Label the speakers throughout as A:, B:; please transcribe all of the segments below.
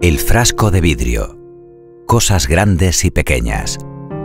A: El frasco de vidrio. Cosas grandes y pequeñas.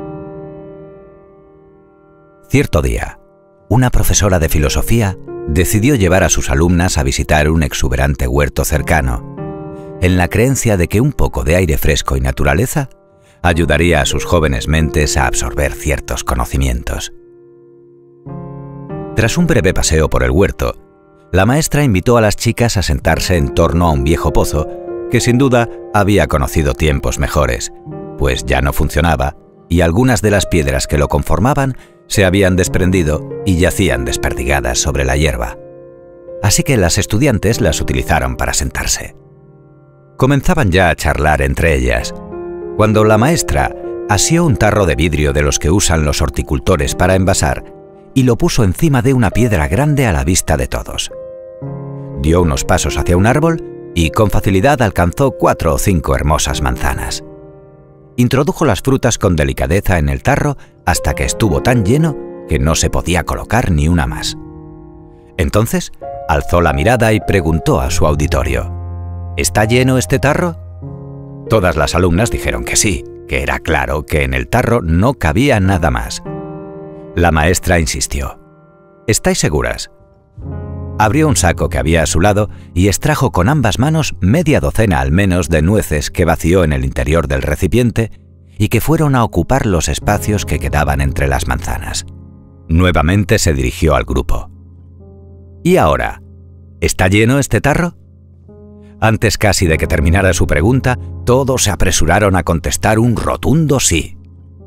A: Cierto día, una profesora de filosofía decidió llevar a sus alumnas a visitar un exuberante huerto cercano, en la creencia de que un poco de aire fresco y naturaleza ayudaría a sus jóvenes mentes a absorber ciertos conocimientos. Tras un breve paseo por el huerto, la maestra invitó a las chicas a sentarse en torno a un viejo pozo que sin duda había conocido tiempos mejores, pues ya no funcionaba y algunas de las piedras que lo conformaban se habían desprendido y yacían desperdigadas sobre la hierba. Así que las estudiantes las utilizaron para sentarse. Comenzaban ya a charlar entre ellas, cuando la maestra asió un tarro de vidrio de los que usan los horticultores para envasar y lo puso encima de una piedra grande a la vista de todos. Dio unos pasos hacia un árbol y con facilidad alcanzó 4 o 5 hermosas manzanas. Introdujo las frutas con delicadeza en el tarro hasta que estuvo tan lleno que no se podía colocar ni una más. Entonces alzó la mirada y preguntó a su auditorio: ¿Está lleno este tarro? Todas las alumnas dijeron que sí, que era claro que en el tarro no cabía nada más. La maestra insistió: ¿Estáis seguras? Abrió un saco que había a su lado y extrajo con ambas manos media docena al menos de nueces que vació en el interior del recipiente y que fueron a ocupar los espacios que quedaban entre las manzanas. Nuevamente se dirigió al grupo. ¿Y ahora? ¿Está lleno este tarro? Antes casi de que terminara su pregunta, todos se apresuraron a contestar un rotundo sí.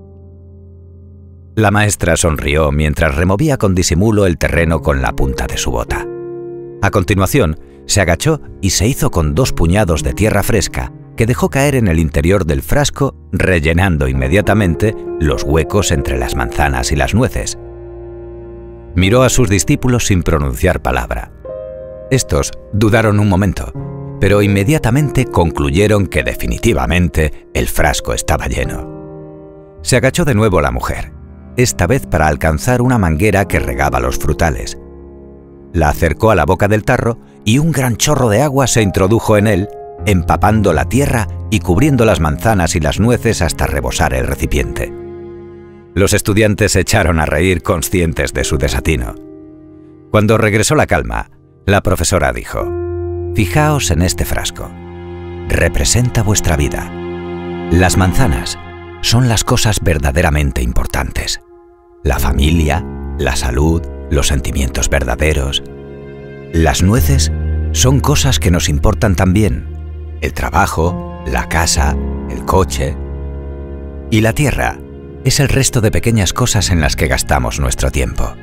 A: La maestra sonrió mientras removía con disimulo el terreno con la punta de su bota. A continuación, se agachó y se hizo con 2 puñados de tierra fresca que dejó caer en el interior del frasco, rellenando inmediatamente los huecos entre las manzanas y las nueces. Miró a sus discípulos sin pronunciar palabra. Estos dudaron un momento, pero inmediatamente concluyeron que definitivamente el frasco estaba lleno. Se agachó de nuevo la mujer, esta vez para alcanzar una manguera que regaba los frutales. La acercó a la boca del tarro y un gran chorro de agua se introdujo en él, empapando la tierra y cubriendo las manzanas y las nueces hasta rebosar el recipiente. Los estudiantes se echaron a reír conscientes de su desatino. Cuando regresó la calma, la profesora dijo: «Fijaos en este frasco. Representa vuestra vida. Las manzanas son las cosas verdaderamente importantes. La familia, la salud, los sentimientos verdaderos. Las nueces son cosas que nos importan también. El trabajo, la casa, el coche. Y la tierra es el resto de pequeñas cosas en las que gastamos nuestro tiempo».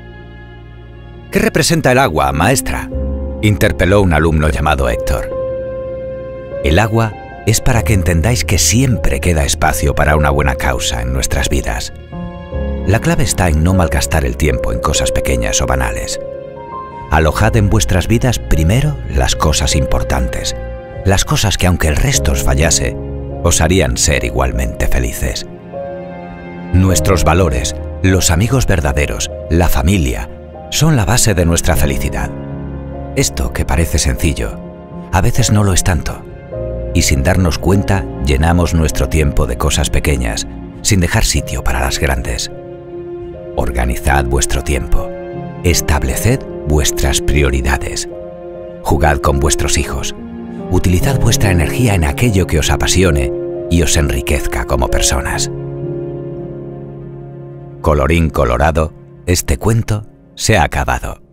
A: «¿Qué representa el agua, maestra?», interpeló un alumno llamado Héctor. «El agua es para que entendáis que siempre queda espacio para una buena causa en nuestras vidas. La clave está en no malgastar el tiempo en cosas pequeñas o banales. Alojad en vuestras vidas primero las cosas importantes, las cosas que aunque el resto os fallase, os harían ser igualmente felices. Nuestros valores, los amigos verdaderos, la familia, son la base de nuestra felicidad. Esto que parece sencillo, a veces no lo es tanto, y sin darnos cuenta llenamos nuestro tiempo de cosas pequeñas, sin dejar sitio para las grandes. Organizad vuestro tiempo, estableced vuestras prioridades, jugad con vuestros hijos, utilizad vuestra energía en aquello que os apasione y os enriquezca como personas». Colorín colorado, este cuento se ha acabado.